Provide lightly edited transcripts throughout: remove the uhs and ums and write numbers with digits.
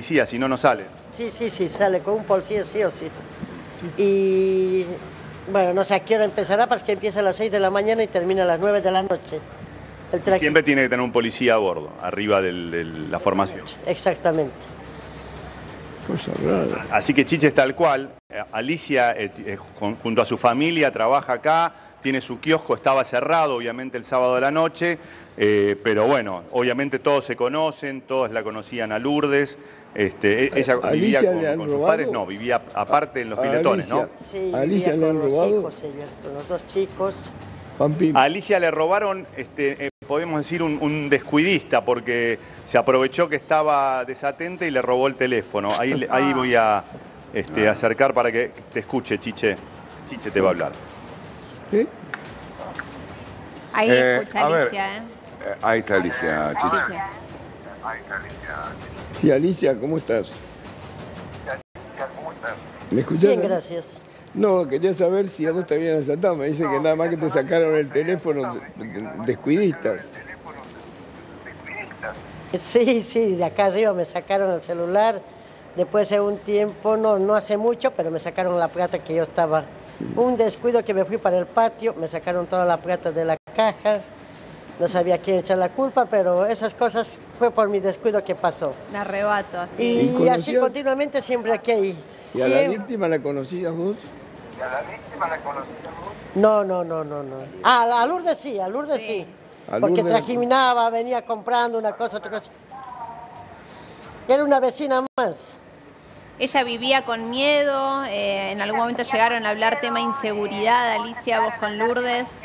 policía, si no, no sale. Sí, sale con un policía sí o sí. Y bueno, no sé a qué hora empezará, porque empieza a las 6 de la mañana y termina a las 9 de la noche. Siempre tiene que tener un policía a bordo, arriba de la formación. Exactamente. Cosa rara. Así que Chiche es tal cual. Alicia, junto a su familia, trabaja acá, tiene su kiosco, estaba cerrado obviamente el sábado de la noche, pero bueno, obviamente todos se conocen, todos la conocían a Lourdes. Ella vivía con sus padres, no, vivía aparte en los Piletones, ¿no? Sí, Alicia le han robado. Con los dos chicos. A Alicia le robaron, podemos decir, un descuidista, porque se aprovechó que estaba desatenta y le robó el teléfono. Ahí voy a acercar para que te escuche, Chiche. Chiche te va a hablar. ¿Sí? Ahí escucha Alicia, Ahí está Alicia, Chiche. Sí, Alicia, ¿cómo estás? ¿Me escuchás? Bien, gracias. No, quería saber si a vos te habían asaltado. Me dice que nada más que te sacaron el teléfono descuidistas. Sí, de acá arriba me sacaron el celular. Después de un tiempo, no hace mucho, pero me sacaron la plata que yo estaba. Un descuido que me fui para el patio, me sacaron toda la plata de la caja. No sabía a quién echar la culpa, pero esas cosas fue por mi descuido que pasó. Un arrebato, así. Y así continuamente siempre aquí. ¿Y a la víctima la conocías vos? No. A Lourdes sí. Porque trajiminaba, venía comprando una cosa, otra cosa. Era una vecina más. Ella vivía con miedo, en algún momento llegaron a hablar tema inseguridad, Alicia, vos con Lourdes.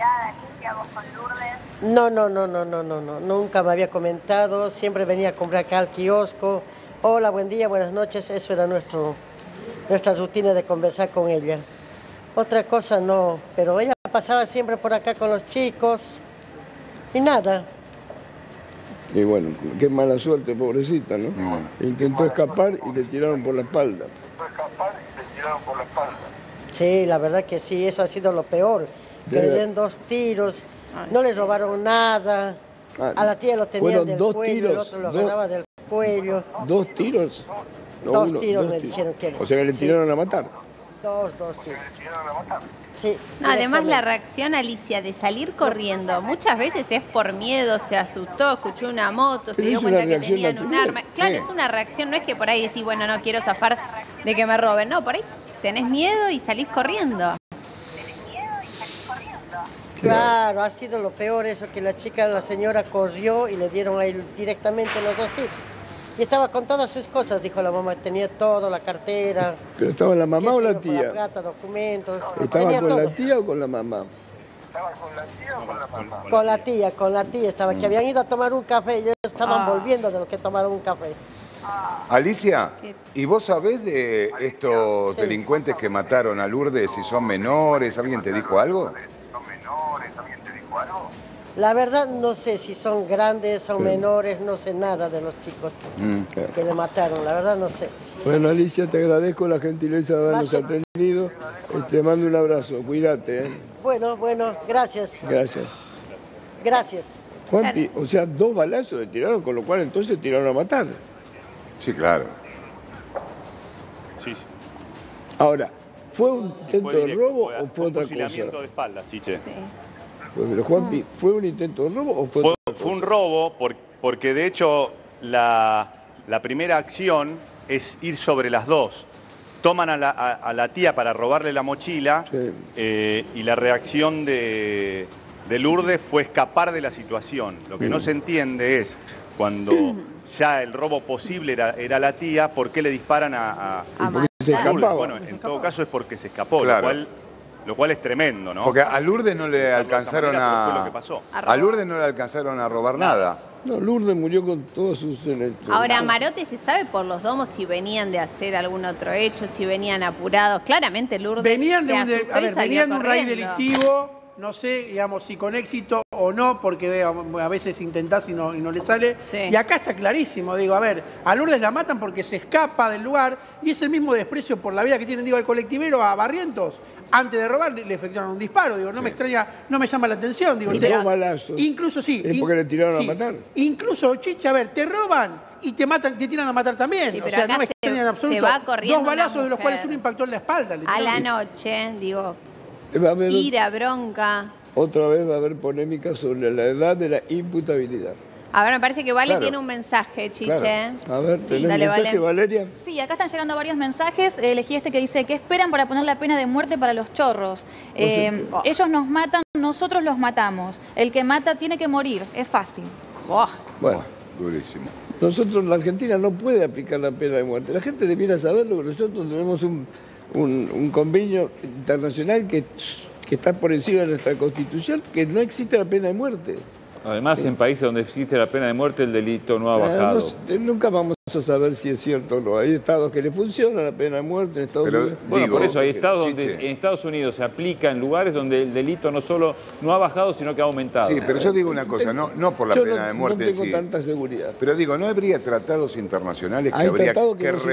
No, nunca me había comentado, siempre venía a comprar acá al kiosco. Hola, buen día, buenas noches, eso era nuestra rutina de conversar con ella. Otra cosa no, pero ella pasaba siempre por acá con los chicos y nada. Y bueno, qué mala suerte, pobrecita, ¿no? Intentó escapar y le tiraron por la espalda. Sí, la verdad que sí, eso ha sido lo peor. Que le den 2 tiros, no le robaron nada. A la tía lo tenían del cuello, el otro lo agarraba del cuello. 2 tiros? No, 2 tiros me dijeron que... O sea que le tiraron a matar. 2 tiros. Sí, no, además la reacción, Alicia, de salir corriendo, muchas veces es por miedo, se asustó, escuchó una moto, se dio cuenta que tenían un arma. Claro, es una reacción, no es que por ahí decís, bueno, no quiero zafar de que me roben. No, por ahí tenés miedo y salís corriendo. Claro, ha sido lo peor eso, que la señora corrió y le dieron ahí directamente los 2 tiros. Y estaba con todas sus cosas, dijo la mamá, tenía todo, la cartera. ¿Pero estaba la mamá o la tía? La plata, documentos. ¿Estaba con la tía o con la mamá? Con la tía estaba, que habían ido a tomar un café y ellos estaban volviendo de los que tomaron un café. Alicia, ¿y vos sabés de estos delincuentes que mataron a Lourdes, si son menores? ¿Alguien te dijo algo? La verdad no sé si son grandes, son menores, no sé nada de los chicos que le mataron, la verdad no sé. Bueno, Alicia, te agradezco la gentileza de habernos atendido. Te mando un abrazo, cuídate. Bueno, gracias. Gracias. Juanpi, o sea, 2 balazos le tiraron, con lo cual entonces tiraron a matar. Sí, claro. Sí. Ahora, ¿fue un intento de robo o fue otra cosa? Fusilamiento de espaldas, Chiche. Sí. Pero Juanpi, ¿fue un intento de robo o fue otra cosa? Fue un robo porque de hecho la primera acción es ir sobre las 2. Toman a la tía para robarle la mochila y la reacción de Lourdes fue escapar de la situación. Lo que no se entiende es cuando ya el robo posible era la tía, ¿por qué le disparan a se escapaba? Bueno, en todo caso es porque se escapó, Claro. lo cual es tremendo, ¿no? Porque a Lourdes no le alcanzaron fue lo que pasó. a Lourdes no le alcanzaron a robar nada. No, Lourdes murió con todos sus... Ahora, Marote, ¿se sabe por los domos si venían de hacer algún otro hecho, si venían apurados? Claramente Lourdes Venían se asustó y salió venían de un raíz corriendo. delictivo no sé, digamos, si con éxito o no, porque a veces intentás y no le sale. Sí. Y acá está clarísimo, digo, a ver, a Lourdes la matan porque se escapa del lugar y es el mismo desprecio por la vida que tienen, digo, al colectivero, a Barrientos. Antes de robar le efectuaron un disparo, digo, no me extraña, no me llama la atención. Digo, dos balazos. Incluso sí. Es porque le tiraron a matar. Incluso, Chiche, a ver, te roban y te matan, te tiran a matar también. Sí, o pero sea, acá no me extraña en absoluto. se va corriendo 2 balazos una de los cuales mujer. uno impactó en la espalda. A la noche, digo, Va a haber, ira, bronca. otra vez va a haber polémica sobre la edad de la imputabilidad. A ver, me parece que Vale Claro. tiene un mensaje, Chiche. Claro. A ver, ¿tenés dale, mensaje, Vale. Valeria? Sí, acá están llegando varios mensajes. Elegí este que dice, ¿qué esperan para poner la pena de muerte para los chorros? Ellos nos matan, nosotros los matamos. El que mata tiene que morir, es fácil. Bueno, Durísimo. nosotros, la Argentina no puede aplicar la pena de muerte. La gente debiera saberlo, que nosotros tenemos un convenio internacional que está por encima de nuestra Constitución, que no existe la pena de muerte. Además, en países donde existe la pena de muerte, el delito no ha bajado. Nunca vamos a saber si es cierto o no. Hay estados que le funciona la pena de muerte, en Estados Unidos. Bueno, por eso hay estados Chiche. donde en Estados Unidos se aplica en lugares donde el delito no solo no ha bajado, sino que ha aumentado. Sí, pero yo digo una cosa, no por la Yo pena de muerte no en tengo sí. tanta seguridad. Pero digo, ¿no habría tratados internacionales que Hay habría tratados que que no se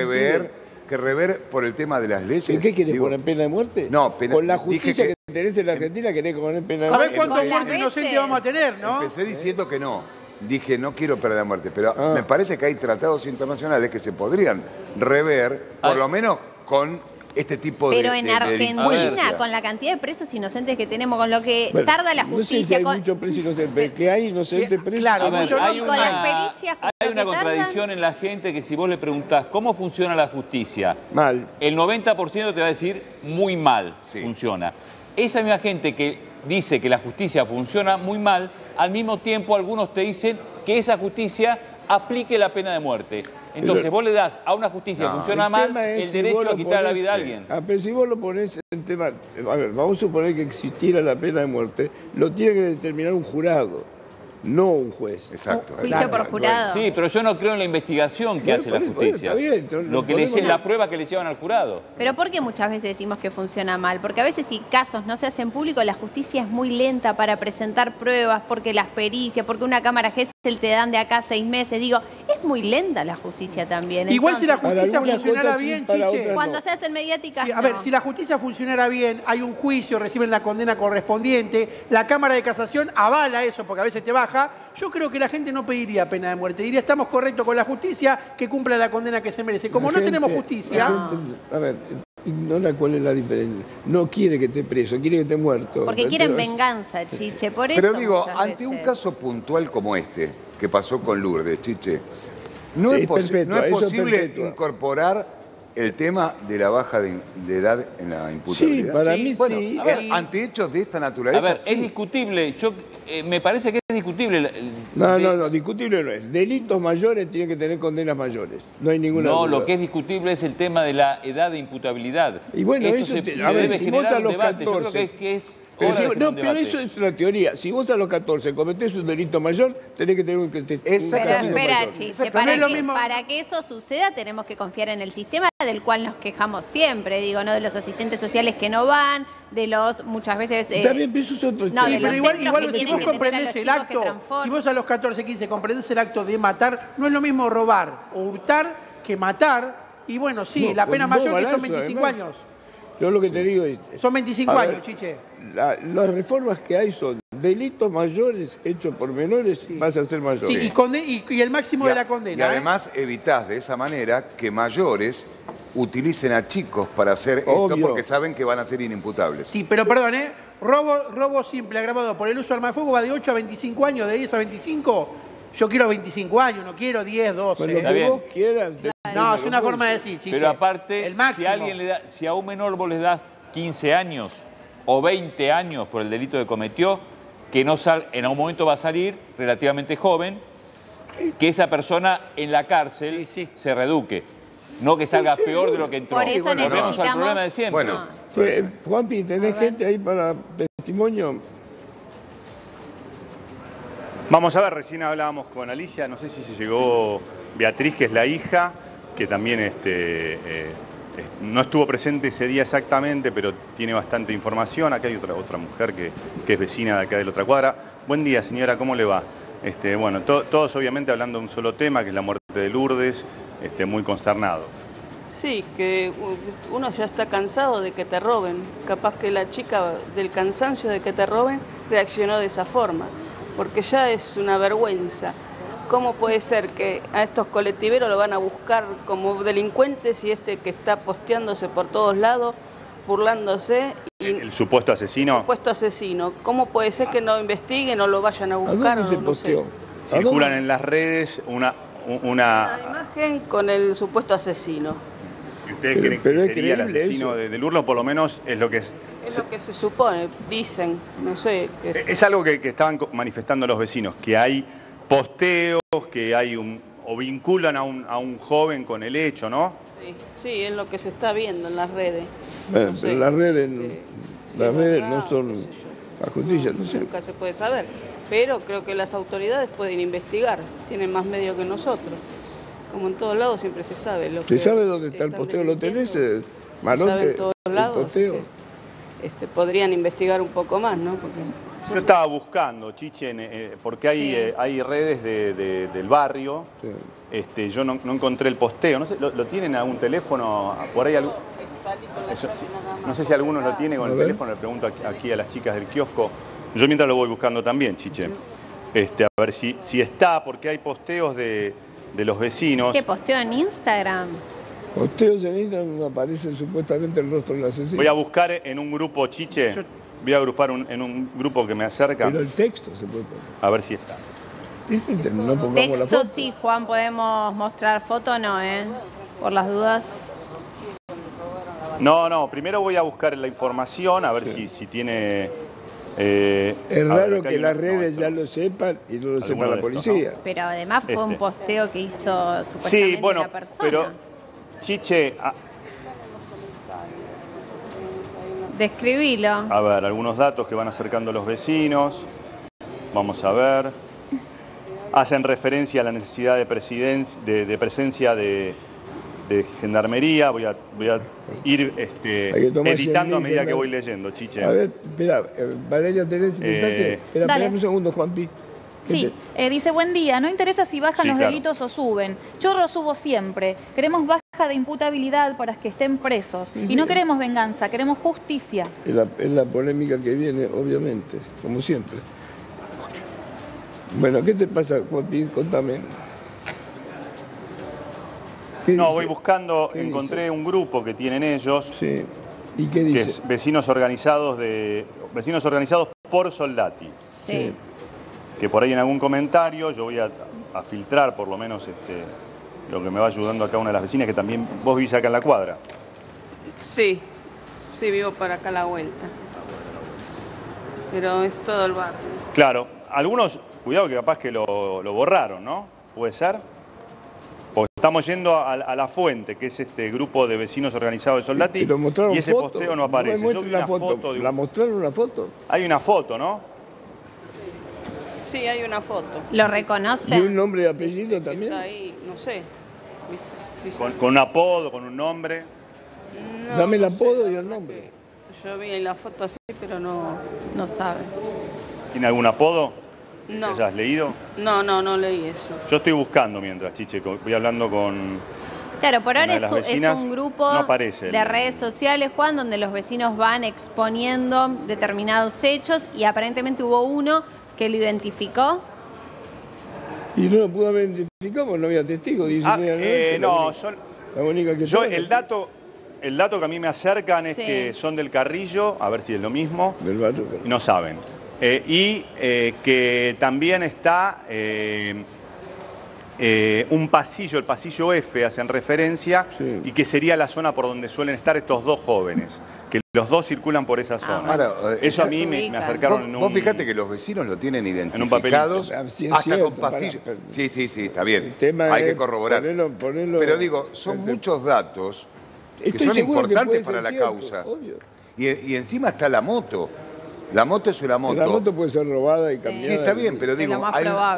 rever por el tema de las leyes? ¿Y qué quieres Digo, poner pena de muerte? No, pena- Con la dije justicia que- que tenés en la Argentina, querés poner pena de ¿Sabés muerte. cuántos Con las muertos inocentes veces. vamos a tener, no? Empecé diciendo que no. Dije, no quiero pena de muerte, pero Ah. me parece que hay tratados internacionales que se podrían rever, por lo menos con este tipo Pero de en de Argentina, delincuencia. con la cantidad de presos inocentes que tenemos, con lo que Bueno, tarda la No sé si justicia, hay con, muchos presos inocentes, pero que hay inocentes presos. claro, A ver, mucho hay no, con las una, pericias, con hay lo una que tardan. contradicción en la gente que si vos le preguntás cómo funciona la justicia, Mal. el 90% te va a decir muy mal Sí. funciona. Esa misma gente que dice que la justicia funciona muy mal, al mismo tiempo algunos te dicen que esa justicia aplique la pena de muerte. Entonces vos le das a una justicia que No. funciona El mal tema es el si vos derecho lo a quitar la ponés- vida a alguien. Pero si vos lo ponés en tema... A ver, vamos a suponer que existiera la pena de muerte, lo tiene que determinar un jurado, no un juez. Exacto. Juicio por jurado. Sí, pero yo no creo en la investigación que Bueno, hace la bueno, justicia. está bien, entonces, Lo que le podemos- la prueba que le llevan al jurado. Pero ¿por qué muchas veces decimos que funciona mal? Porque a veces si casos no se hacen públicos, la justicia es muy lenta para presentar pruebas, porque las pericias, porque una cámara Gesell te dan de acá 6 meses. Digo, es muy lenta la justicia también. Igual si la Entonces, justicia algunas funcionara cosas sí, bien, para Chiche. otras cuando no. se hacen mediáticas, Sí, a ver, no. si la justicia funcionara bien, hay un juicio, reciben la condena correspondiente, la Cámara de Casación avala eso porque a veces te baja, yo creo que la gente no pediría pena de muerte, diría estamos correctos con la justicia, que cumpla la condena que se merece. Como La no tenemos gente- justicia, la gente, a ver, ignora cuál es la diferencia. No quiere que esté preso, quiere que esté muerto. Porque quieren Entonces, venganza, Chiche, por eso Pero digo, muchas ante un veces. caso puntual como este, que pasó con Lourdes, Chiche, no Sí, es, perpetua, no es eso es posible perpetua. incorporar el tema de la baja de edad en la imputabilidad. Sí, para mí Bueno, sí. a ver, ante hechos de esta naturaleza, A ver, sí. es discutible. Me parece que es discutible. No, discutible no es. Delitos mayores tienen que tener condenas mayores. No hay ninguna No, duda. lo que es discutible es el tema de la edad de imputabilidad. Y bueno, eso se, te- se a ver, debe si vos generar a un los debate. Yo 14, creo que es Pero, hora de generar un pero debate. eso es una teoría. Si vos a los 14 cometés un delito mayor, tenés que tener un Pero Exactamente. espera, mayor. Chiche, Exactamente. para No es lo que, mismo. para que eso suceda tenemos que confiar en el sistema del cual nos quejamos siempre, digo, ¿no? De los asistentes sociales que no van, de los muchas veces... Está bien, pero eso es otro no, tema. de Sí, pero los igual, centros igual que si tienen vos que tener a comprendés los el chicos que acto, transforman. si vos a los 14, 15 comprendés el acto de matar, no es lo mismo robar o hurtar que matar. Y bueno, sí, No, la con pena dos mayor que son balazos, 25 además. años. Yo lo que te digo es... Son 25 A ver, años, Chiche. Las reformas que hay son delitos mayores hechos por menores, vas a ser mayor. Sí, y el máximo de la condena. Y además evitás de esa manera que mayores utilicen a chicos para hacer esto Obvio. porque saben que van a ser inimputables. Sí, pero perdón, robo simple agravado por el uso de arma de fuego va de 8 a 25 años, de 10 a 25. Yo quiero 25 años, no quiero 10, 12. Con lo Está que bien. vos quieras. No, es una forma de decir, Chiche. Pero aparte, el máximo. si a un menor vos le das 15 años o 20 años por el delito que cometió, que no en algún momento va a salir relativamente joven, que esa persona en la cárcel Sí, sí. se reeduque. No que salga peor de lo que entró. Por eso Volvemos al necesitamos- problema de siempre. Bueno, Juanpi, ¿tenés gente ahí para testimonio? Vamos a ver, recién hablábamos con Alicia, no sé si se llegó Beatriz, que es la hija, que también no estuvo presente ese día exactamente, pero tiene bastante información. Acá hay otra mujer que es vecina de acá de la otra cuadra. Buen día, señora, ¿cómo le va? Bueno, todos obviamente hablando de un solo tema, que es la muerte de Lourdes, muy consternado. Sí, que uno ya está cansado de que te roben. Capaz que la chica, del cansancio de que te roben, reaccionó de esa forma, porque ya es una vergüenza. ¿Cómo puede ser que a estos colectiveros lo van a buscar como delincuentes y que está posteándose por todos lados, burlándose? ¿El supuesto asesino? El supuesto asesino. ¿Cómo puede ser que no investiguen o lo vayan a buscar? ¿A dónde se posteó? Circulan en las redes una imagen con el supuesto asesino. ¿Y ustedes creen que sería el asesino de Lourdes? Por lo menos es lo que es... Es lo que se supone, dicen, no sé. Es algo que estaban manifestando los vecinos, que hay posteos, que hay o vinculan a un joven con el hecho, ¿no? Sí, es lo que se está viendo en las redes. Bueno, no pero sé, las redes no son la justicia, no sé. Nunca se puede saber, pero creo que las autoridades pueden investigar, tienen más medios que nosotros. Como en todos lados siempre se sabe. ¿Se sabe dónde está el posteo? ¿Lo tenés, Malote? Se sabe en todos lados. Posteo. Podrían investigar un poco más, ¿no? Porque yo estaba buscando, Chiche, porque hay redes del barrio. Sí. Yo no encontré el posteo. No sé, ¿lo tienen a un teléfono? Por ahí no sé si algunos lo tienen con el teléfono. Le pregunto aquí a las chicas del kiosco. Yo mientras lo voy buscando también, Chiche. A ver si está, porque hay posteos de los vecinos. ¿Qué posteo en Instagram? Posteos en Instagram aparecen supuestamente el rostro del asesino. Voy a buscar en un grupo, Chiche. Voy a agrupar en un grupo que me acerca. Pero el texto se puede poner. A ver si está. No pongamos texto la foto. Sí, Juan, podemos mostrar foto, no, por las dudas. No, primero voy a buscar la información, a ver si tiene... es raro que las redes ya lo sepan y no lo sepa la policía. ¿No? Pero además fue un posteo que hizo supuestamente la persona. Pero, Chiche... Describilo. A ver, algunos datos que van acercando los vecinos. Vamos a ver. Hacen referencia a la necesidad de presencia de gendarmería. Voy a ir editando a medida que voy leyendo, Chiche. A ver, espera, Valeria, ¿tenés mensaje? Espera un segundo, Juanpi. Sí, dice, buen día, no interesa si bajan los delitos o suben. Chorros subo siempre. Queremos baja de imputabilidad para que estén presos. Y no queremos venganza, queremos justicia. Es la polémica que viene, obviamente, como siempre. Bueno, ¿qué te pasa, Juanpi? Contame. No, voy buscando, encontré un grupo que tienen ellos. Sí. ¿Y qué dice? Que es Vecinos Organizados por Soldati. Sí. Que por ahí en algún comentario yo voy a filtrar por lo menos lo que me va ayudando acá una de las vecinas, que también vos vivís acá en la cuadra. Sí, vivo para acá a la vuelta. Pero es todo el barrio. Claro, algunos, cuidado que capaz que lo borraron, ¿no? ¿Puede ser? Porque estamos yendo a la fuente, que es este grupo de Vecinos Organizados de Soldati, y ese posteo no aparece. Yo vi una foto. ¿La mostraron una foto? Hay una foto, ¿no? Sí, hay una foto. ¿Lo reconoce? ¿Y un nombre y apellido también? Está ahí, no sé. Con un apodo, con un nombre. No, dame el apodo y el nombre. Yo vi en la foto así, pero no sabe. ¿Tiene algún apodo? No. ¿Que hayas leído? No leí eso. Yo estoy buscando mientras, Chiche, voy hablando con... Claro, por ahora es un grupo de redes sociales, Juan, donde los vecinos van exponiendo determinados hechos y aparentemente hubo uno que lo identificó. Y no lo pudo haber identificado porque no había testigos. La única que el dato que a mí me acercan es que son del Carrillo, a ver si es lo mismo, del barrio. No saben. Que también está un pasillo, el pasillo F, hacen referencia, y que sería la zona por donde suelen estar estos dos jóvenes. Que los dos circulan por esa zona. Ahora, eso a mí me acercaron en un... Vos fíjate que los vecinos lo tienen identificados hasta con pasillos. Sí, está bien. Hay que corroborar. Pero digo, son muchos datos que son importantes para la causa. Y encima está la moto. La moto es una moto. La moto puede ser robada y cambiada. Sí, está bien, pero digo, hay una moto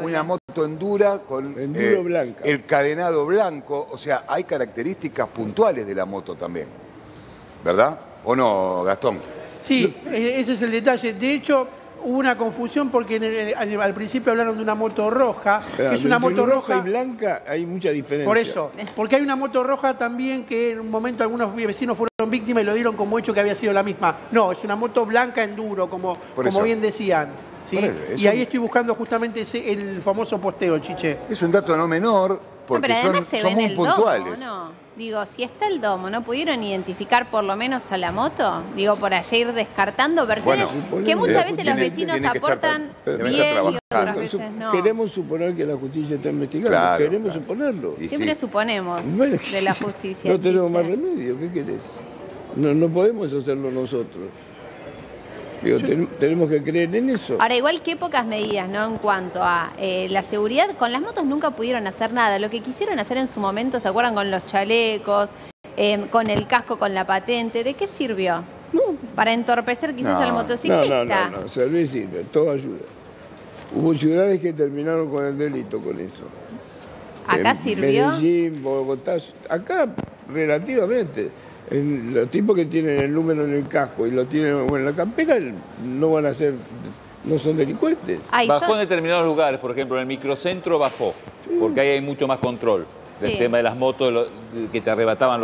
endura con blanca. el cadenado blanco. O sea, hay características puntuales de la moto también, ¿verdad? ¿O no, Gastón? Sí, ese es el detalle. De hecho, hubo una confusión porque al principio hablaron de una moto roja, que es una moto roja y blanca, hay mucha diferencia. Por eso, porque hay una moto roja también que en un momento algunos vecinos fueron víctimas y lo dieron como hecho que había sido la misma. No, es una moto blanca enduro, como bien decían. ¿Sí? Y ahí estoy buscando justamente el famoso posteo, Chiche. Es un dato no menor, porque pero además son muy puntuales. Domo, ¿no? Digo, si está el domo, ¿no pudieron identificar por lo menos a la moto? Digo, por allá ir descartando versiones que muchas veces los vecinos aportan bien y otras veces no. Queremos suponer que la justicia está investigando, queremos suponerlo. Siempre suponemos de la justicia. No tenemos más remedio, ¿qué querés? No podemos hacerlo nosotros. Digo, tenemos que creer en eso. Ahora, igual qué pocas medidas, ¿no? En cuanto a la seguridad, con las motos nunca pudieron hacer nada. Lo que quisieron hacer en su momento, ¿se acuerdan? Con los chalecos, con el casco, con la patente. ¿De qué sirvió? No. Para entorpecer quizás al motociclista. No, sirve, todo ayuda. Hubo ciudades que terminaron con el delito con eso. ¿Acá sirvió? Medellín, Bogotá, acá relativamente. Los tipos que tienen el número en el casco y lo tienen en la campera no van a ser, no son delincuentes. Bajó en determinados lugares, por ejemplo, en el microcentro bajó, porque ahí hay mucho más control. El tema de las motos que te arrebataban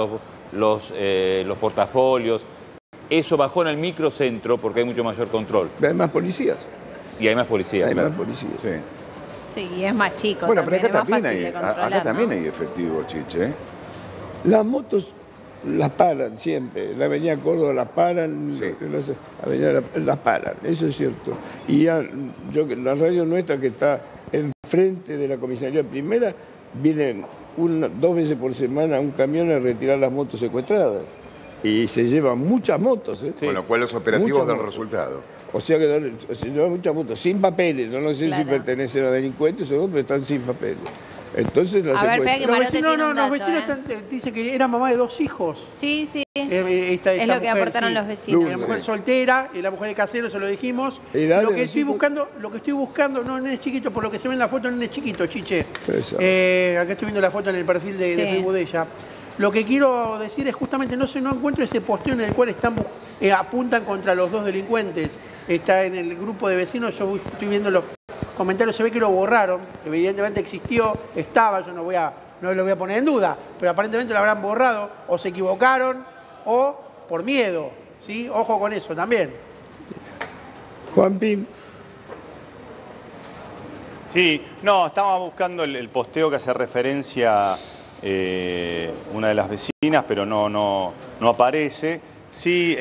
los portafolios. Eso bajó en el microcentro porque hay mucho mayor control. Hay más policías. Y hay más policías. Hay más policías. Sí, y es más chico. Bueno, también, pero acá también hay efectivo, Chiche. Las motos las paran siempre. La avenida Córdoba las paran, las paran, eso es cierto. Y la radio nuestra que está enfrente de la comisaría primera, vienen 2 veces por semana un camión a retirar las motos secuestradas. Y se llevan muchas motos. Con lo cual los operativos dan resultado. O sea que se llevan muchas motos, sin papeles. No sé si pertenecen a delincuentes o no, pero están sin papeles. Entonces la secuestran. Los vecinos dicen que era mamá de 2 hijos. Sí. Esta es lo que mujer, aportaron los vecinos. La mujer soltera y la mujer de casero, se lo dijimos. Lo que estoy buscando, no nenes chiquitos, por lo que se ve en la foto, nenes chiquitos, Chiche. Acá estoy viendo la foto en el perfil de Facebook de ella. Lo que quiero decir es justamente, no encuentro ese posteo en el cual apuntan contra los 2 delincuentes. Está en el grupo de vecinos, yo estoy viendo los comentarios, se ve que lo borraron, evidentemente existió, estaba, yo no lo voy a poner en duda, pero aparentemente lo habrán borrado, o se equivocaron, o por miedo, ¿sí? Ojo con eso también. Juanpi. Sí, no, estaba buscando el posteo que hace referencia una de las vecinas, pero no aparece. Sí,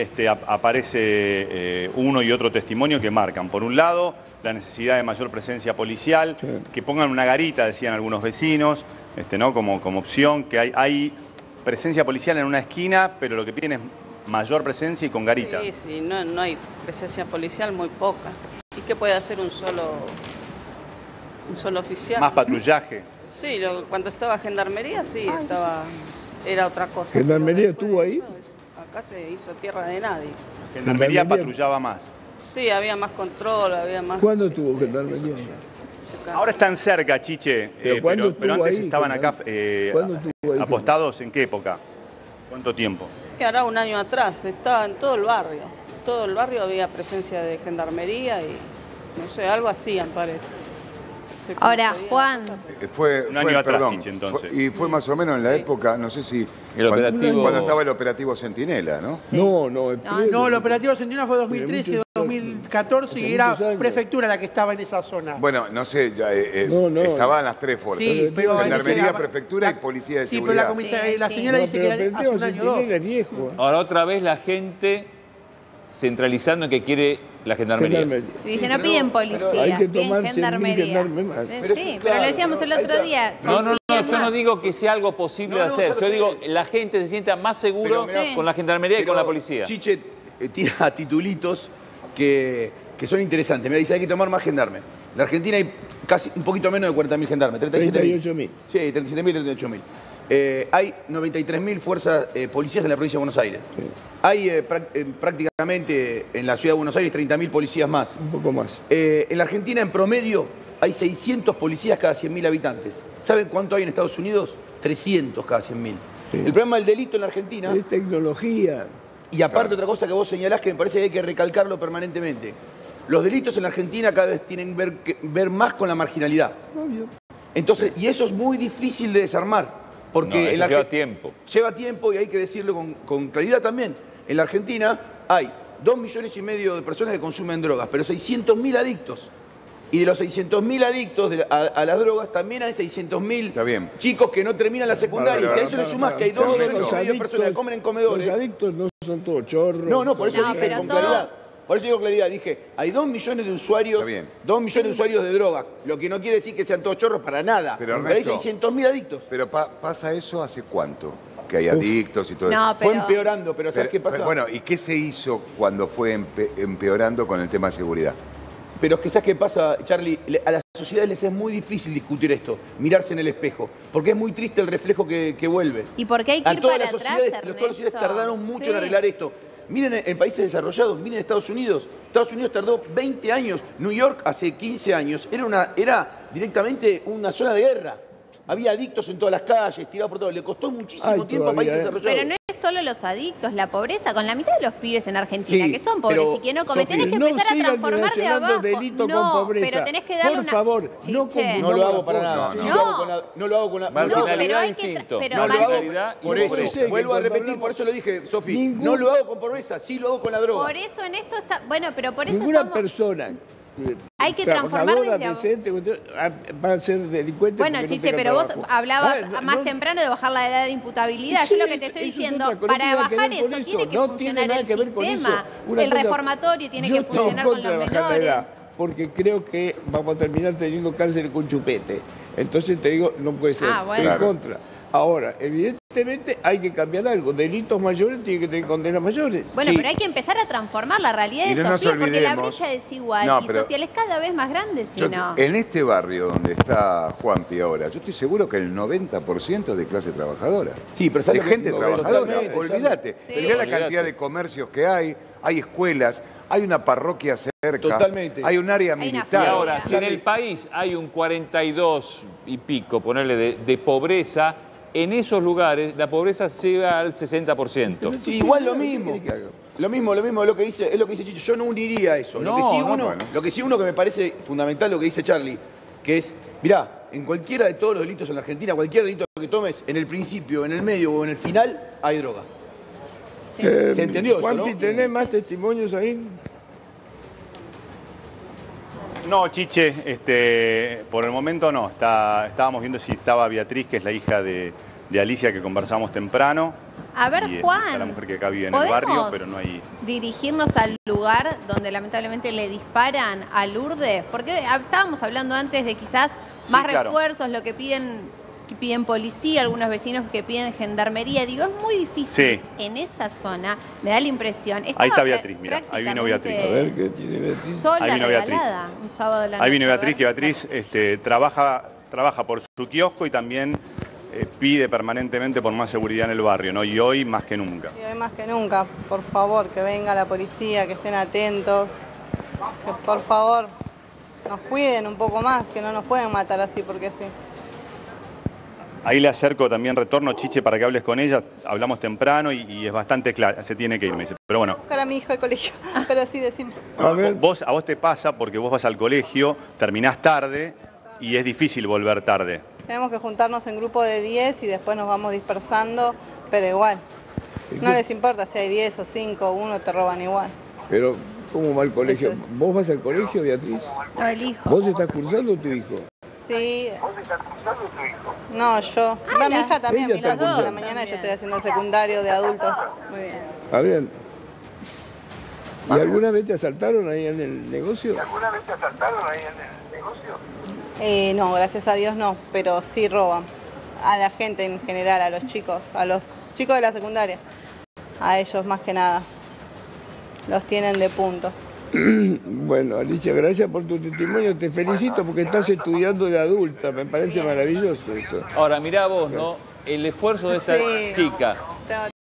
aparece uno y otro testimonio que marcan, por un lado, la necesidad de mayor presencia policial, que pongan una garita, decían algunos vecinos, ¿no? como opción, que hay presencia policial en una esquina, pero lo que piden es mayor presencia y con garita. Sí, no hay presencia policial, muy poca. ¿Y qué puede hacer un solo oficial? Más patrullaje. Sí, cuando estaba Gendarmería, era otra cosa. ¿Gendarmería estuvo ahí? Acá se hizo tierra de nadie. Gendarmería patrullaba más. Sí, había más control, había más... ¿Cuándo estuvo Gendarmería? Ahora están cerca, Chiche, pero antes estaban acá apostados. ¿En qué época? ¿Cuánto tiempo? Hará un año atrás, estaba en todo el barrio. Todo el barrio había presencia de Gendarmería y no sé, algo hacían parece. Ahora, Juan. Fue un año atrás, Chiche, entonces. Y fue más o menos en la época, no sé si... Cuando estaba el operativo Centinela, ¿no? Sí. No, el operativo Centinela fue 2013, 2014 y era prefectura la que estaba en esa zona. Bueno, no sé, estaban las 3 fuerzas. Sí, pero Gendarmería, prefectura y policía de seguridad. Sí, pero la señora dice que hace un año o 2. Ahora otra vez la gente centralizando en que quiere la Gendarmería. Sí, no piden policía, hay que tomar piden Gendarmería. Pero lo decíamos el otro día. No, yo no digo que sea algo posible de hacer. Yo digo, la gente se sienta más seguro con la Gendarmería y con la policía. Chiche tira titulitos que son interesantes. Me dice, hay que tomar más gendarmes. En la Argentina hay casi un poquito menos de 40.000 gendarmes. 38.000. Sí, 37.000, 38.000. Hay 93.000 fuerzas policías en la provincia de Buenos Aires. Sí. Hay prácticamente en la ciudad de Buenos Aires 30.000 policías más. Un poco más. En la Argentina, en promedio, hay 600 policías cada 100.000 habitantes. ¿Saben cuánto hay en Estados Unidos? 300 cada 100.000. Sí. El problema del delito en la Argentina... Es tecnología. Y aparte otra cosa que vos señalás que me parece que hay que recalcarlo permanentemente. Los delitos en la Argentina cada vez tienen que ver más con la marginalidad. Obvio. Entonces, y eso es muy difícil de desarmar. Porque no, lleva tiempo. Lleva tiempo y hay que decirlo con claridad también. En la Argentina hay 2,5 millones de personas que consumen drogas, pero 600.000 adictos. Y de los 600.000 adictos a las drogas, también hay 600.000 chicos que no terminan la secundaria. Si a eso le sumás que hay 2,5 millones de personas que comen en comedores... Los adictos no son todos chorros. No, por eso dije con claridad. Por eso digo claridad, dije, hay 2 millones de usuarios, 2 millones de usuarios de droga, lo que no quiere decir que sean todos chorros para nada, pero hay 600.000 adictos. Pero ¿pasa eso hace cuánto? Que hay adictos y todo eso. Fue empeorando, pero ¿sabes qué pasa? Bueno, ¿y qué se hizo cuando fue empeorando con el tema de seguridad? Pero es que ¿sabes qué pasa, Charlie? A las sociedades les es muy difícil discutir esto, mirarse en el espejo, porque es muy triste el reflejo que vuelve. ¿Y por qué hay que ir para atrás, todas las sociedades tardaron mucho en arreglar esto. Miren en países desarrollados, miren Estados Unidos. Estados Unidos tardó 20 años. New York hace 15 años era directamente una zona de guerra. Había adictos en todas las calles, tirados por todo. Le costó muchísimo tiempo a países desarrollados. Pero no es solo los adictos, la pobreza, con la mitad de los pibes en Argentina que son pobres y que no comen. Tenés que empezar a transformar de abajo. No, pero tenés que darle por favor, no lo hago para nada. No lo hago con la... pero hay que... No lo hago por eso. Vuelvo a repetir, por eso lo dije, Sofi. No lo hago con pobreza, sí lo hago con la droga. Por eso en esto está... Bueno, pero por eso ninguna persona... Hay que transformar desde va a ser delincuente. Bueno, Chiche, pero vos hablabas más temprano de bajar la edad de imputabilidad. Yo lo que te estoy diciendo, para bajar eso tiene que funcionar el sistema. El reformatorio tiene que funcionar con los menores. Porque creo que vamos a terminar teniendo cárcel con chupete. Entonces te digo, no puede ser. Estoy en contra. Ahora, evidentemente hay que cambiar algo. Delitos mayores tienen que tener condenas mayores. Bueno, pero hay que empezar a transformar la realidad de esos pibes, porque la brecha desigual y social es cada vez más grande, En este barrio donde está Juanpi ahora, yo estoy seguro que el 90% es de clase trabajadora. Sí, pero de gente trabajadora. Olvídate. Mirá la cantidad de comercios que hay escuelas, hay una parroquia cerca. Totalmente. Hay un área militar. Ahora, si en el país hay un 42 y pico, ponerle de pobreza, en esos lugares la pobreza llega al 60%. Sí, igual lo mismo. Lo mismo es lo que dice Chicho. Yo no uniría eso. Lo que sí uno que me parece fundamental, lo que dice Charlie, que es, mirá, en cualquiera de todos los delitos en la Argentina, cualquier delito que tomes, en el principio, en el medio o en el final, hay droga. Sí. ¿Se entendió eso, no? ¿Tenés más testimonios ahí? No, Chiche, por el momento no. Estábamos viendo si estaba Beatriz, que es la hija de Alicia, que conversamos temprano. A ver, y Juan, está la mujer que acá vive en el barrio, pero no hay... dirigirnos al lugar donde lamentablemente le disparan a Lourdes? Porque estábamos hablando antes de quizás más refuerzos, lo que piden policía, algunos vecinos que piden gendarmería. Digo, es muy difícil en esa zona, me da la impresión. Ahí está Beatriz, mira, ahí vino Beatriz. A ver, ¿qué tiene Beatriz? Sola, ahí vino Beatriz. Un sábado de la noche. Ahí vino Beatriz, que Beatriz trabaja por su kiosco y también pide permanentemente por más seguridad en el barrio, ¿no? Y hoy más que nunca. Y hoy más que nunca, por favor, que venga la policía, que estén atentos, que por favor nos cuiden un poco más, que no nos pueden matar así porque sí. Ahí le acerco también retorno, Chiche, para que hables con ella. Hablamos temprano y es bastante clara. Se tiene que ir, me dice. Pero bueno. Buscar a mi hijo al colegio, pero sí, decime. A vos te pasa porque vos vas al colegio, terminás tarde y es difícil volver tarde. Tenemos que juntarnos en grupo de 10 y después nos vamos dispersando, pero igual. No les importa si hay 10 o 5 o 1, te roban igual. Pero, ¿cómo va el colegio? ¿Vos vas al colegio, Beatriz? No, el hijo. ¿Vos estás cursando o tu hijo? Sí. No, yo. Va mi hija también, viene a las 2 de la mañana y yo estoy haciendo el secundario de adultos. Muy bien. Ah, bien. ¿Y alguna vez te asaltaron ahí en el negocio? No, gracias a Dios no, pero sí roban. A la gente en general, a los chicos de la secundaria. A ellos más que nada. Los tienen de punto. Bueno, Alicia, gracias por tu testimonio. Te felicito porque estás estudiando de adulta. Me parece maravilloso eso. Ahora, mirá vos, ¿no? El esfuerzo de esta chica.